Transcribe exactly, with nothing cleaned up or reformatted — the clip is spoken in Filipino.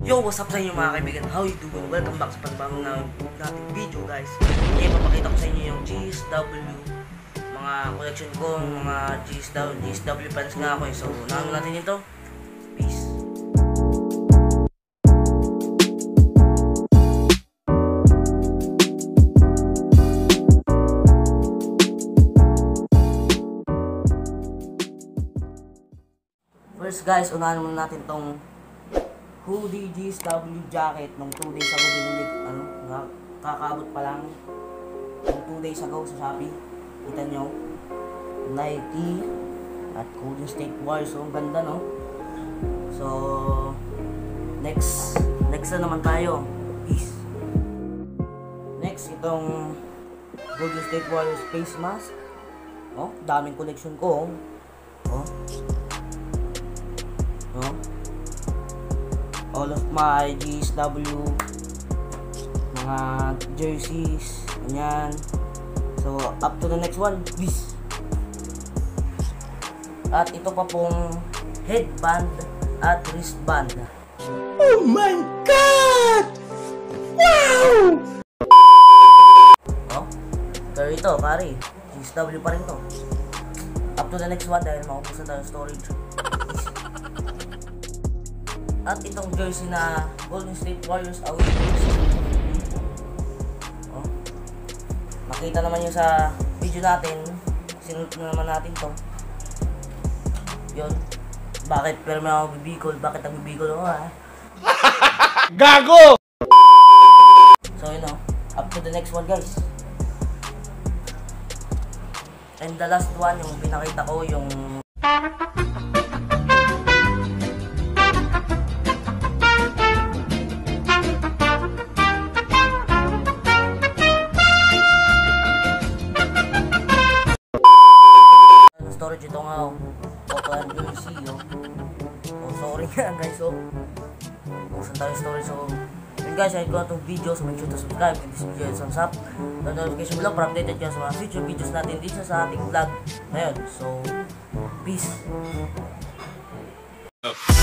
Yo, what's up sa inyo mga kaibigan? How you doing? Welcome back sa panibagong na nating video guys. Ngayon papakita ko sa inyo yung G S W, mga collection ko, mga G S W, G S W fans nga ako eh. So, naman natin ito. Peace. First guys, unahan muna natin tong Hoodie G S W jacket nung two days ago binili, ano, kakabot pa lang nung two days ago sa Shopee. Kita nyo, Nike at Golden State Warriors. So, ang ganda, no? So, next, next na naman tayo. Peace. Next, itong Golden State Warriors Facemask. Oh, daming collection ko. Oh. Oh. All of my G S W, mga jerseys, ganyan. So, up to the next one, please. At ito pa pong headband at wristband. Oh my God! Wow! Oh, pero ito, pare, G S W pa rin to. Up to the next one dahil maubos na tayo storage. At itong jersey na Golden State Warriors away jersey. Oh. Makita naman yun sa video natin. Sinunod na naman natin to. Yun. Bakit? Pero may ako bibigol. Bakit ang bibigol ako ha? Gago! So yun o. Up to the next one guys. And the last one, yung pinakita ko, yung storage. Ito nga o, Photo and jersey o. Oh, sorry nga guys o. Buksan tayo storage. So yun guys, I got itong video. So make sure to subscribe, give this video a thumbs up, the notification below para updated kayo sa mga future videos natin dito sa ating vlog ngayon. So peace.